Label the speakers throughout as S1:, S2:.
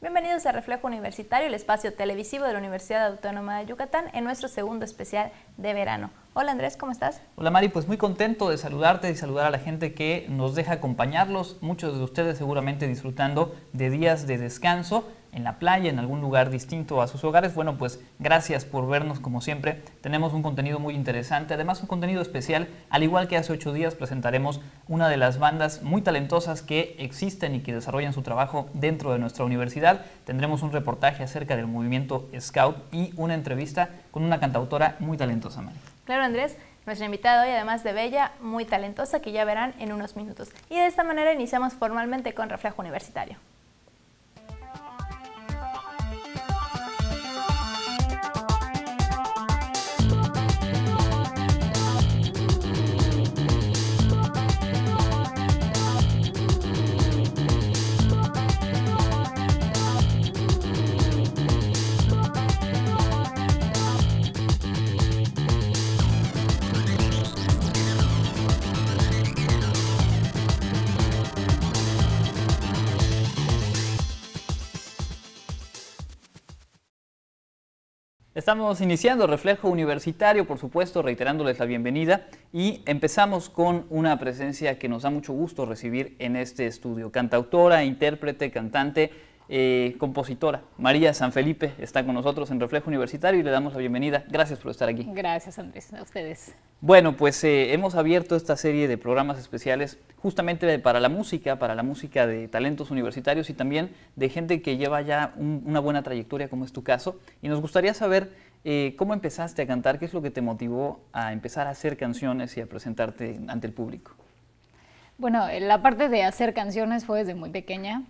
S1: Bienvenidos a Reflejo Universitario, el espacio televisivo de la Universidad Autónoma de Yucatán, en nuestro segundo especial de verano. Hola Andrés, ¿cómo estás?
S2: Hola Mari, pues muy contento de saludarte y saludar a la gente que nos deja acompañarlos. Muchos de ustedes seguramente disfrutando de días de descanso en la playa, en algún lugar distinto a sus hogares. Bueno, pues gracias por vernos como siempre. Tenemos un contenido muy interesante, además un contenido especial. Al igual que hace 8 días presentaremos una de las bandas muy talentosas que existen y que desarrollan su trabajo dentro de nuestra universidad. Tendremos un reportaje acerca del movimiento Scout y una entrevista con una cantautora muy talentosa, Mari.
S1: Claro, Andrés, nuestra invitada hoy, además de bella, muy talentosa, que ya verán en unos minutos. Y de esta manera iniciamos formalmente con Reflejo Universitario.
S2: Estamos iniciando Reflejo Universitario, por supuesto, reiterándoles la bienvenida y empezamos con una presencia que nos da mucho gusto recibir en este estudio. Cantautora, intérprete, cantante, compositora. María Sanfelipe está con nosotros en Reflejo Universitario y le damos la bienvenida. Gracias por estar aquí.
S3: Gracias, Andrés, a ustedes.
S2: Bueno, pues hemos abierto esta serie de programas especiales justamente para la música de talentos universitarios y también de gente que lleva ya una buena trayectoria, como es tu caso. Y nos gustaría saber cómo empezaste a cantar, qué es lo que te motivó a empezar a hacer canciones y a presentarte ante el público.
S3: Bueno, la parte de hacer canciones fue desde muy pequeña.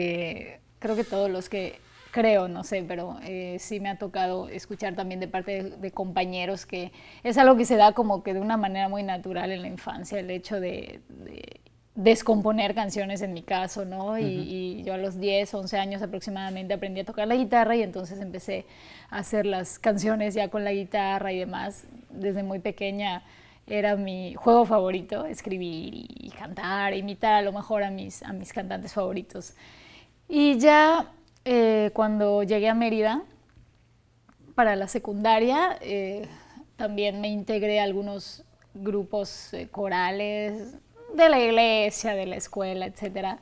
S3: Creo que todos los que... no sé, pero sí me ha tocado escuchar también de parte de compañeros que es algo que se da como que de una manera muy natural en la infancia, el hecho de descomponer canciones en mi caso, ¿no? Y yo a los 10, 11 años aproximadamente aprendí a tocar la guitarra y entonces empecé a hacer las canciones ya con la guitarra y demás. Desde muy pequeña era mi juego favorito, escribir y cantar, imitar a lo mejor a mis cantantes favoritos. Y ya... cuando llegué a Mérida para la secundaria, también me integré a algunos grupos corales de la iglesia, de la escuela, etc.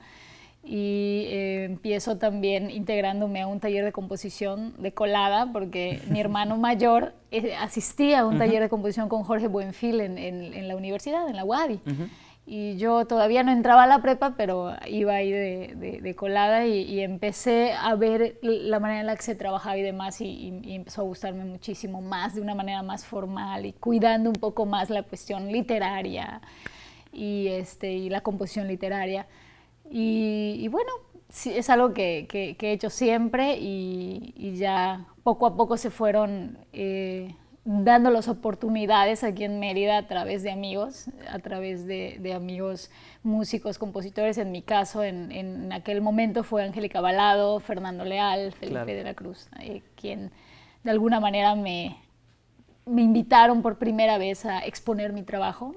S3: Y empiezo también integrándome a un taller de composición de colada, porque mi hermano mayor asistía a un taller de composición con Jorge Buenfil en la universidad, en la UADY. Y yo todavía no entraba a la prepa, pero iba ahí de colada y empecé a ver la manera en la que se trabajaba y demás y empezó a gustarme muchísimo más, de una manera más formal y cuidando un poco más la cuestión literaria y la composición literaria. Y bueno, sí, es algo que he hecho siempre y ya poco a poco se fueron... dando las oportunidades aquí en Mérida a través de amigos, músicos, compositores. En mi caso, en aquel momento fue Angélica Balado, Fernando Leal, Felipe de la Cruz, quien de alguna manera me invitaron por primera vez a exponer mi trabajo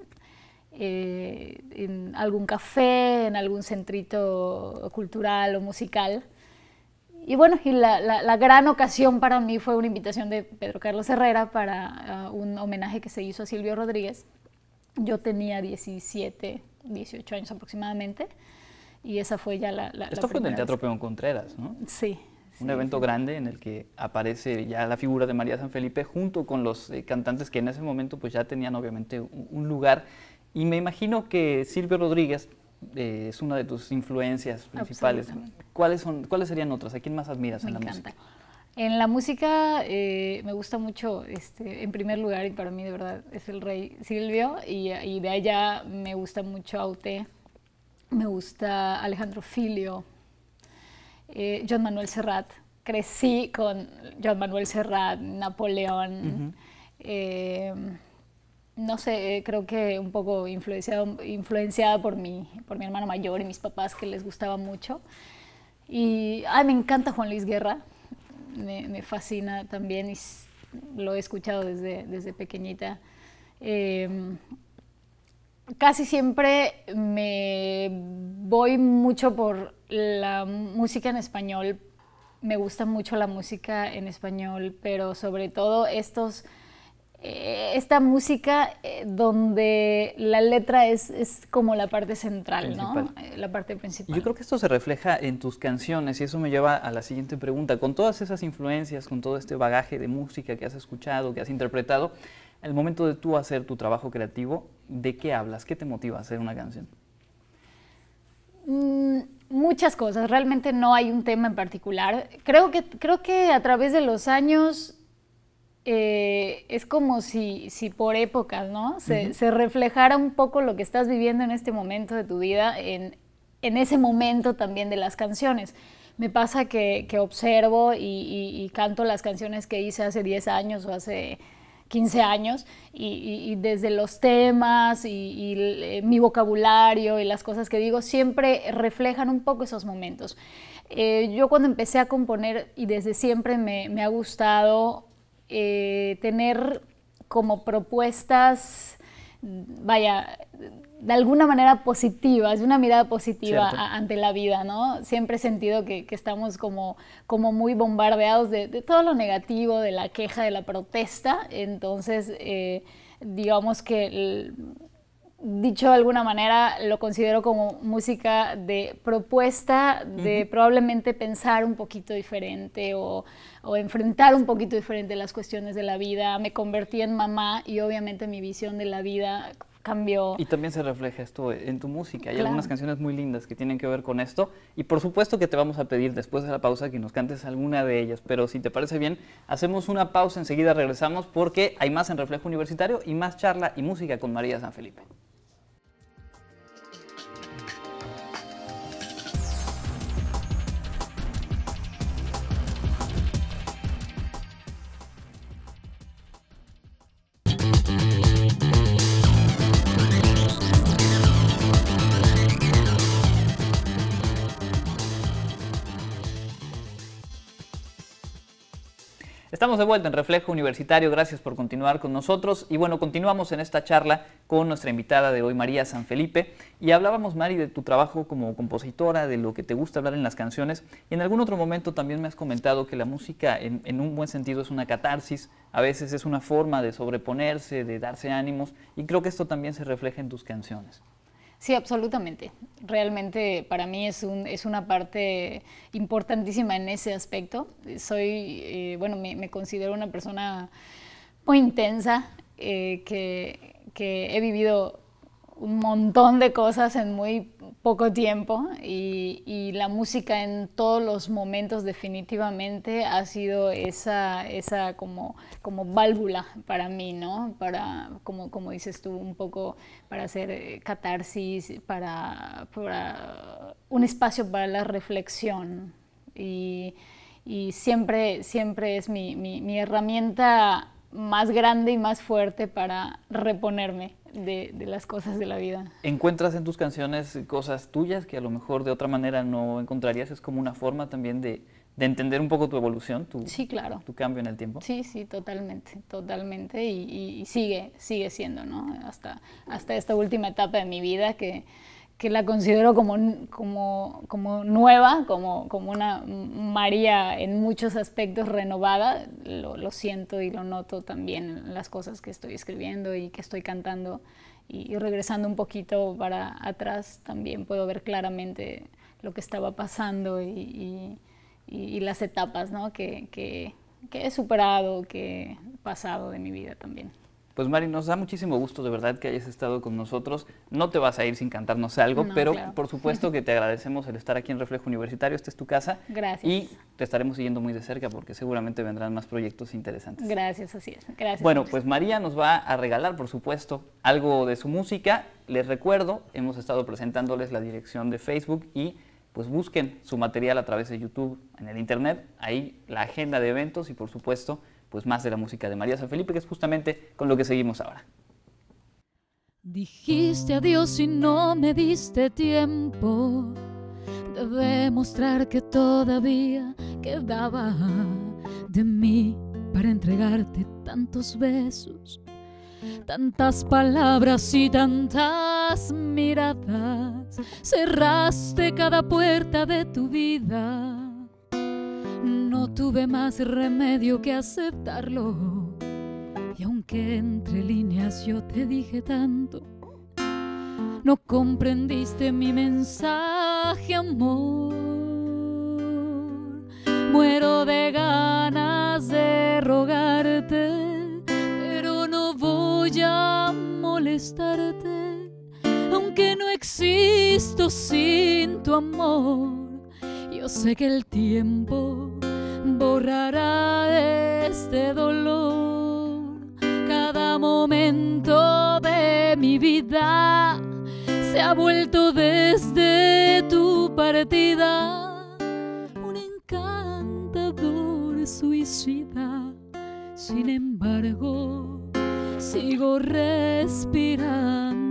S3: en algún café, en algún centrito cultural o musical. Y bueno, y la gran ocasión para mí fue una invitación de Pedro Carlos Herrera para un homenaje que se hizo a Silvio Rodríguez. Yo tenía 17, 18 años aproximadamente, y esa fue ya la
S2: Esto fue en el Teatro Peón Contreras, ¿no?
S3: Sí.
S2: Un evento grande en el que aparece ya la figura de María Sanfelipe junto con los cantantes que en ese momento pues ya tenían obviamente un lugar. Y me imagino que Silvio Rodríguez es una de tus influencias principales. ¿Cuáles serían otras? ¿A quién más admiras en la música?
S3: En la música me gusta mucho, en primer lugar, y para mí de verdad es el rey Silvio, y de allá me gusta mucho Aute, me gusta Alejandro Filio, Joan Manuel Serrat. Crecí con Joan Manuel Serrat, Napoleón, no sé, creo que un poco influenciada por mi hermano mayor y mis papás, que les gustaba mucho. Y me encanta Juan Luis Guerra, me fascina también y lo he escuchado desde pequeñita. Casi siempre me voy mucho por la música en español me gusta mucho la música en español, pero sobre todo esta música donde la letra es como la parte central, ¿no? La parte principal.
S2: Yo creo que esto se refleja en tus canciones y eso me lleva a la siguiente pregunta. Con todas esas influencias, con todo este bagaje de música que has escuchado, que has interpretado, el momento de tú hacer tu trabajo creativo, ¿de qué hablas? ¿Qué te motiva a hacer una canción?
S3: Muchas cosas, realmente no hay un tema en particular. Creo que a través de los años es como si por épocas, ¿no? Se reflejara un poco lo que estás viviendo en este momento de tu vida, en ese momento también de las canciones. Me pasa que observo y canto las canciones que hice hace 10 años o hace 15 años y desde los temas y mi vocabulario y las cosas que digo siempre reflejan un poco esos momentos. Yo cuando empecé a componer y desde siempre me ha gustado tener como propuestas, vaya, de alguna manera positivas, de una mirada positiva ante la vida, ¿no? Siempre he sentido que estamos como muy bombardeados de todo lo negativo, de la queja, de la protesta. Entonces, digamos que, dicho de alguna manera, lo considero como música de propuesta, de probablemente pensar un poquito diferente o enfrentar un poquito diferente las cuestiones de la vida. Me convertí en mamá y obviamente mi visión de la vida cambió.
S2: Y también se refleja esto en tu música. Hay algunas canciones muy lindas que tienen que ver con esto. Y por supuesto que te vamos a pedir después de la pausa que nos cantes alguna de ellas. Pero si te parece bien, hacemos una pausa, enseguida regresamos porque hay más en Reflejo Universitario y más charla y música con María Sanfelipe. Estamos de vuelta en Reflejo Universitario, gracias por continuar con nosotros. Y bueno, continuamos en esta charla con nuestra invitada de hoy, María Sanfelipe. Y hablábamos, Mari, de tu trabajo como compositora, de lo que te gusta hablar en las canciones. Y en algún otro momento también me has comentado que la música, en un buen sentido, es una catarsis. A veces es una forma de sobreponerse, de darse ánimos. Y creo que esto también se refleja en tus canciones.
S3: Sí, absolutamente. Realmente para mí es una parte importantísima en ese aspecto. Bueno, me considero una persona muy intensa, que he vivido un montón de cosas en muy poco tiempo y la música en todos los momentos definitivamente ha sido esa como válvula para mí, ¿no? Para, como dices tú, un poco para hacer catarsis, para un espacio para la reflexión y siempre es mi herramienta más grande y más fuerte para reponerme de las cosas de la vida.
S2: ¿Encuentras en tus canciones cosas tuyas que a lo mejor de otra manera no encontrarías? ¿Es como una forma también de entender un poco tu evolución,
S3: sí, claro,
S2: tu cambio en el tiempo?
S3: Sí, totalmente y sigue siendo, ¿no? Hasta esta última etapa de mi vida que la considero como nueva, como una María en muchos aspectos renovada. Lo siento y lo noto también en las cosas que estoy escribiendo y que estoy cantando. Y regresando un poquito para atrás también puedo ver claramente lo que estaba pasando y las etapas, ¿no? que he superado, que he pasado de mi vida también.
S2: Pues Mari, nos da muchísimo gusto de verdad que hayas estado con nosotros. No te vas a ir sin cantarnos algo, no, pero claro, por supuesto que te agradecemos el estar aquí en Reflejo Universitario. Esta es tu casa.
S3: Gracias.
S2: Y te estaremos siguiendo muy de cerca porque seguramente vendrán más proyectos interesantes.
S3: Gracias, así es. Gracias.
S2: Bueno, pues María nos va a regalar, por supuesto, algo de su música. Les recuerdo, hemos estado presentándoles la dirección de Facebook y pues busquen su material a través de YouTube, en el internet, ahí la agenda de eventos y por supuesto pues más de la música de María Sanfelipe, que es justamente con lo que seguimos ahora.
S4: Dijiste adiós y no me diste tiempo de demostrar que todavía quedaba de mí para entregarte tantos besos, tantas palabras y tantas miradas. Cerraste cada puerta de tu vida no tuve más remedio que aceptarlo. Y aunque entre líneas yo te dije tanto, no comprendiste mi mensaje, amor. Muero de ganas de rogarte, pero no voy a molestarte. Aunque no existo sin tu amor, yo sé que el tiempo borrará este dolor. Cada momento de mi vida se ha vuelto desde tu partida un encantador suicida. Sin embargo, sigo respirando.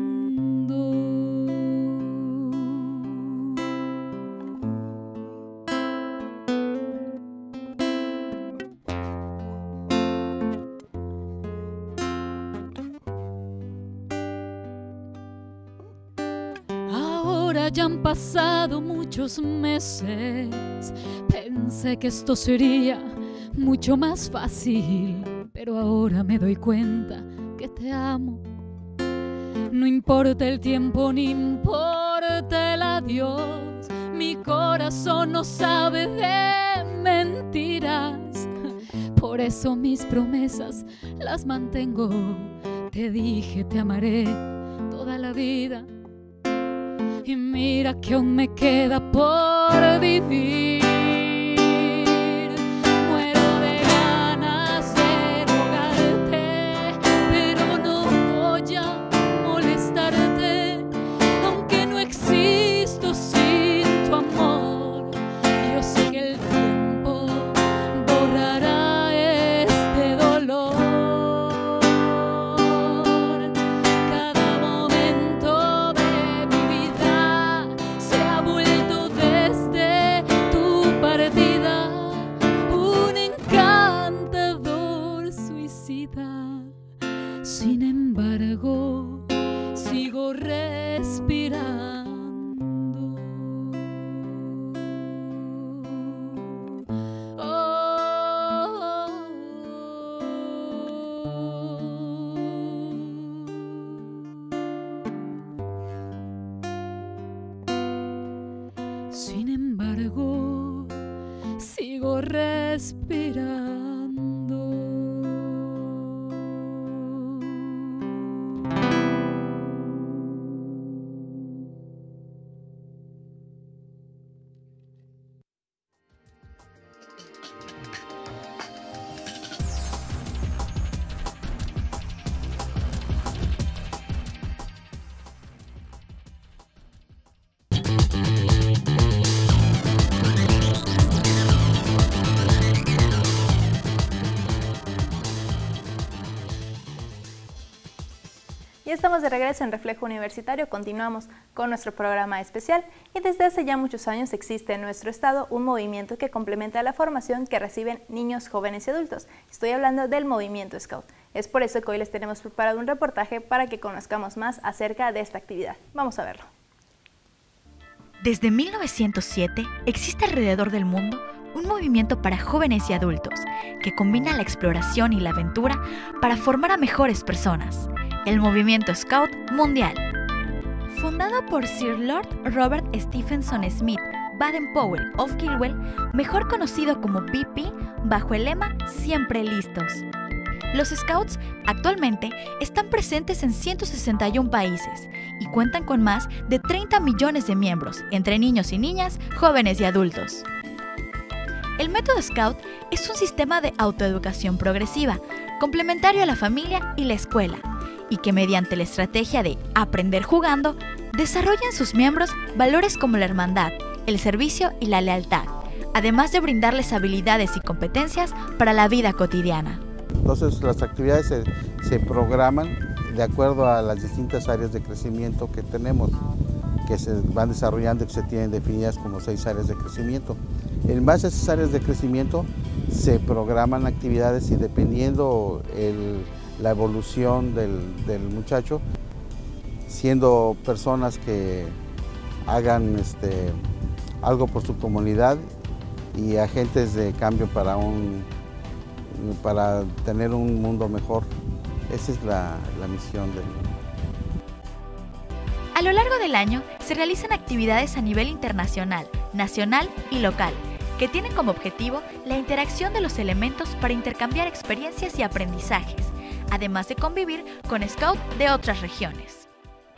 S4: Ya han pasado muchos meses, pensé que esto sería mucho más fácil, pero ahora me doy cuenta que te amo. No importa el tiempo, ni importa el adiós, mi corazón no sabe de mentiras. Por eso mis promesas las mantengo. Te dije te amaré toda la vida, y mira que aún me queda por vivir. Muero de ganas de rogarte, pero no voy a molestarte. Aunque no existo sin tu amor, yo sé que el tiempo borrará este dolor. Cada momento de mi vida se ha vuelto desde tu partida un encantador suicida. Sin embargo, sigo respirando. Sin embargo, sigo respirando.
S1: Ya estamos de regreso en Reflejo Universitario, continuamos con nuestro programa especial y desde hace ya muchos años existe en nuestro estado un movimiento que complementa la formación que reciben niños, jóvenes y adultos. Estoy hablando del movimiento Scout. Es por eso que hoy les tenemos preparado un reportaje para que conozcamos más acerca de esta actividad. Vamos a verlo.
S5: Desde 1907 existe alrededor del mundo un movimiento para jóvenes y adultos que combina la exploración y la aventura para formar a mejores personas. El Movimiento Scout Mundial. Fundado por Sir Lord Robert Stephenson Smith Baden-Powell of Kilwell, mejor conocido como BP, bajo el lema Siempre Listos. Los Scouts actualmente están presentes en 161 países y cuentan con más de 30 millones de miembros, entre niños y niñas, jóvenes y adultos. El método Scout es un sistema de autoeducación progresiva, complementario a la familia y la escuela, y que mediante la estrategia de aprender jugando, desarrolla en sus miembros valores como la hermandad, el servicio y la lealtad, además de brindarles habilidades y competencias para la vida cotidiana.
S6: Entonces las actividades se programan de acuerdo a las distintas áreas de crecimiento que tenemos, que se van desarrollando y que se tienen definidas como 6 áreas de crecimiento. En base a esas áreas de crecimiento se programan actividades y dependiendo la evolución del muchacho, siendo personas que hagan algo por su comunidad y agentes de cambio para tener un mundo mejor. Esa es la misión del...
S5: A lo largo del año se realizan actividades a nivel internacional, nacional y local, que tienen como objetivo la interacción de los elementos para intercambiar experiencias y aprendizajes, además de convivir con scouts de otras regiones.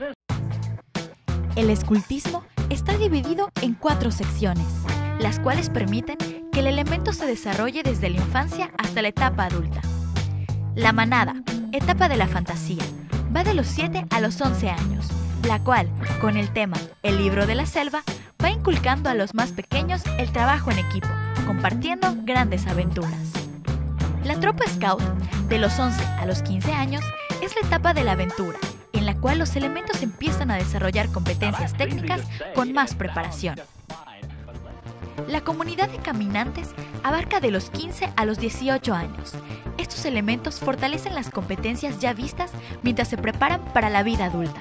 S5: El escultismo está dividido en 4 secciones, las cuales permiten que el elemento se desarrolle desde la infancia hasta la etapa adulta. La manada, etapa de la fantasía, va de los 7 a los 11 años, la cual, con el tema El libro de la selva, va inculcando a los más pequeños el trabajo en equipo, compartiendo grandes aventuras. La tropa Scout, de los 11 a los 15 años, es la etapa de la aventura, en la cual los elementos empiezan a desarrollar competencias técnicas con más preparación. La comunidad de caminantes abarca de los 15 a los 18 años. Estos elementos fortalecen las competencias ya vistas mientras se preparan para la vida adulta.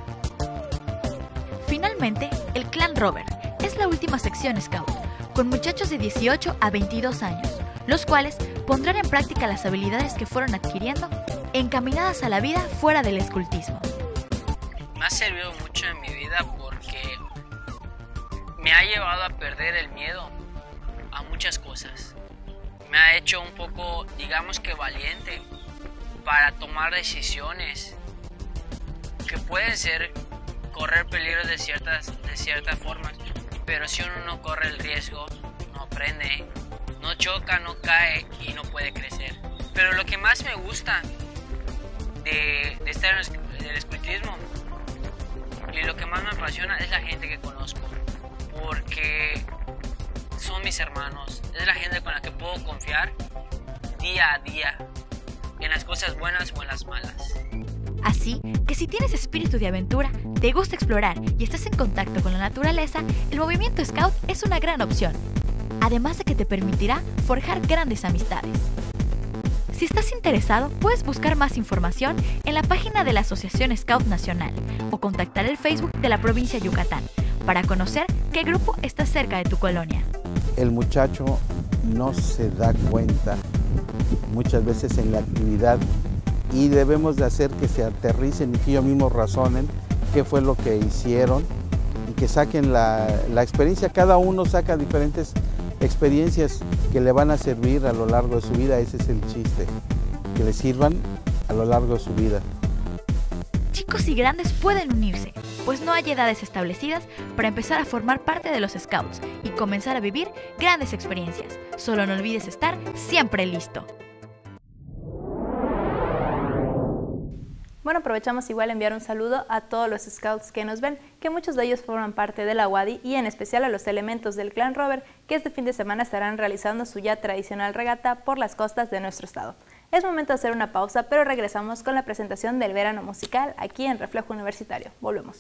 S5: Finalmente, el Clan Rover es la última sección Scout, con muchachos de 18 a 22 años, los cuales pondrán en práctica las habilidades que fueron adquiriendo encaminadas a la vida fuera del escultismo.
S7: Me ha servido mucho en mi vida porque me ha llevado a perder el miedo a muchas cosas. Me ha hecho un poco, digamos que valiente, para tomar decisiones que pueden ser correr peligro de ciertas formas, pero si uno no corre el riesgo, no aprende, no choca, no cae y no puede crecer. Pero lo que más me gusta de estar en el escultismo y lo que más me apasiona es la gente que conozco, porque son mis hermanos, es la gente con la que puedo confiar día a día, en las cosas buenas o en las malas.
S5: Así que si tienes espíritu de aventura, te gusta explorar y estás en contacto con la naturaleza, el movimiento Scout es una gran opción, además de que te permitirá forjar grandes amistades. Si estás interesado, puedes buscar más información en la página de la Asociación Scout Nacional o contactar el Facebook de la provincia de Yucatán para conocer qué grupo está cerca de tu colonia.
S6: El muchacho no se da cuenta muchas veces en la actividad y debemos de hacer que se aterricen y que ellos mismos razonen qué fue lo que hicieron y que saquen la experiencia. Cada uno saca diferentes experiencias que le van a servir a lo largo de su vida. Ese es el chiste, que le sirvan a lo largo de su vida.
S5: Chicos y grandes pueden unirse, pues no hay edades establecidas para empezar a formar parte de los Scouts y comenzar a vivir grandes experiencias. Solo no olvides estar siempre listo.
S1: Bueno, aprovechamos igual enviar un saludo a todos los Scouts que nos ven, que muchos de ellos forman parte de la UADY y en especial a los elementos del Clan Rover, que este fin de semana estarán realizando su ya tradicional regata por las costas de nuestro estado. Es momento de hacer una pausa, pero regresamos con la presentación del verano musical aquí en Reflejo Universitario. Volvemos.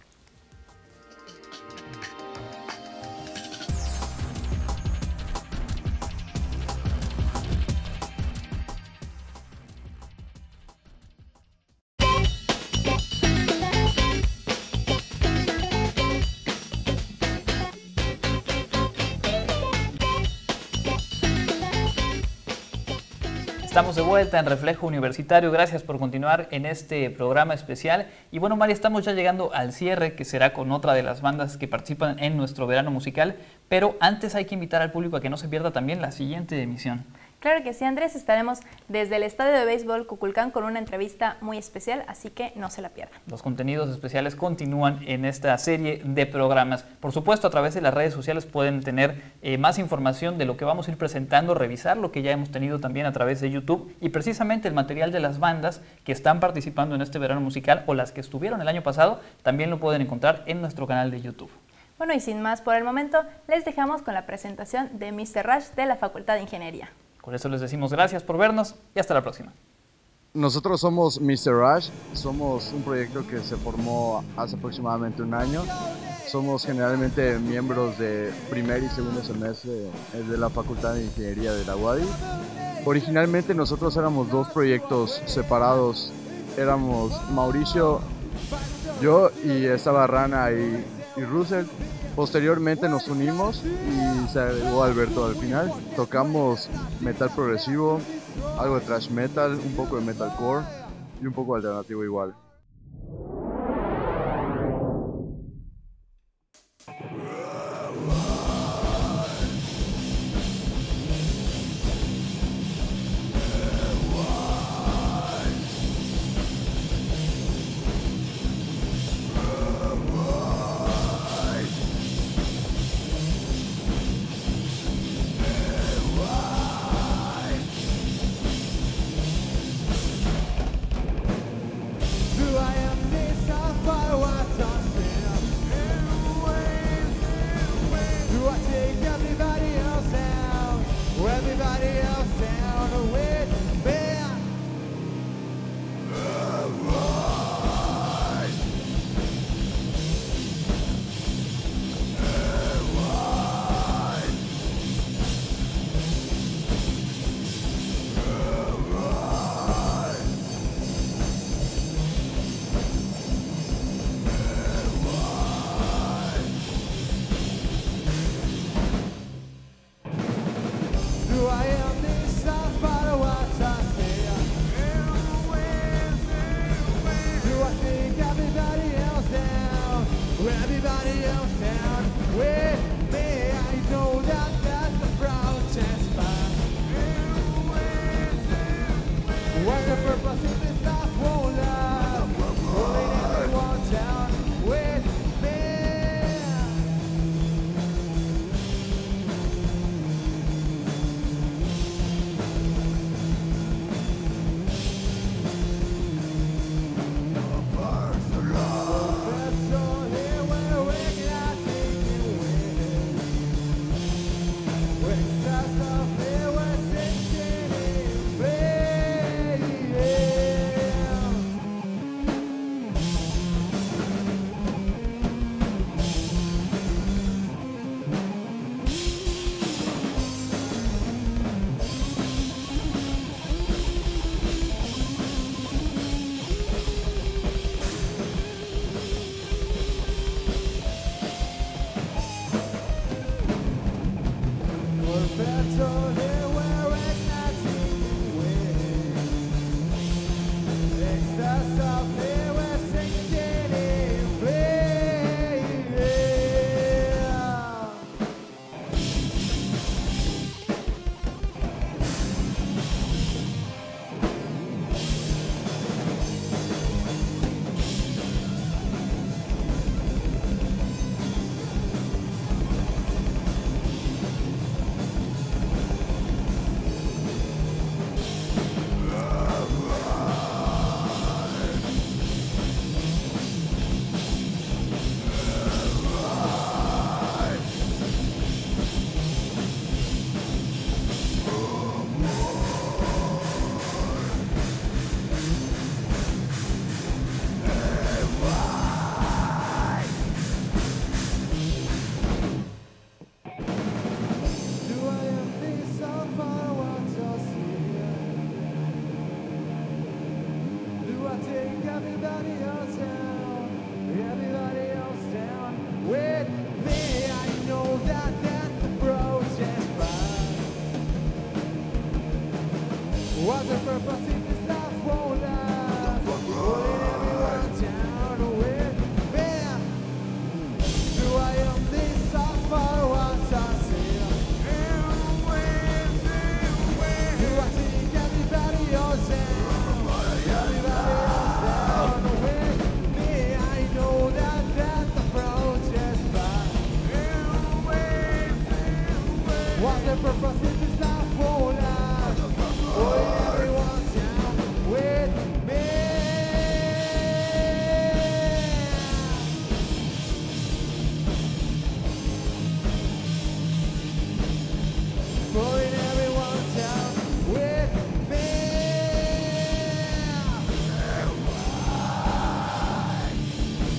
S2: Estamos de vuelta en Reflejo Universitario, gracias por continuar en este programa especial. Y bueno, Mari, estamos ya llegando al cierre, que será con otra de las bandas que participan en nuestro verano musical, pero antes hay que invitar al público a que no se pierda también la siguiente emisión.
S1: Claro que sí, Andrés, estaremos desde el Estadio de Béisbol Cuculcán con una entrevista muy especial, así que no se la pierdan.
S2: Los contenidos especiales continúan en esta serie de programas. Por supuesto, a través de las redes sociales pueden tener más información de lo que vamos a ir presentando, revisar lo que ya hemos tenido también a través de YouTube y precisamente el material de las bandas que están participando en este verano musical o las que estuvieron el año pasado, también lo pueden encontrar en nuestro canal de YouTube.
S1: Bueno, y sin más por el momento, les dejamos con la presentación de Mr. Rush de la Facultad de Ingeniería.
S2: Por eso les decimos gracias por vernos y hasta la próxima.
S8: Nosotros somos Mr. Rush, somos un proyecto que se formó hace aproximadamente un año. Somos generalmente miembros de primer y segundo semestre de la Facultad de Ingeniería de la UADY. Originalmente nosotros éramos dos proyectos separados, éramos Mauricio, yo y estaba Rana y Russell. Posteriormente nos unimos y se agregó Alberto al final. Tocamos metal progresivo, algo de thrash metal, un poco de metalcore y un poco alternativo igual.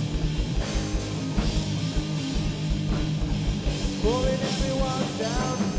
S9: Pulling everyone down.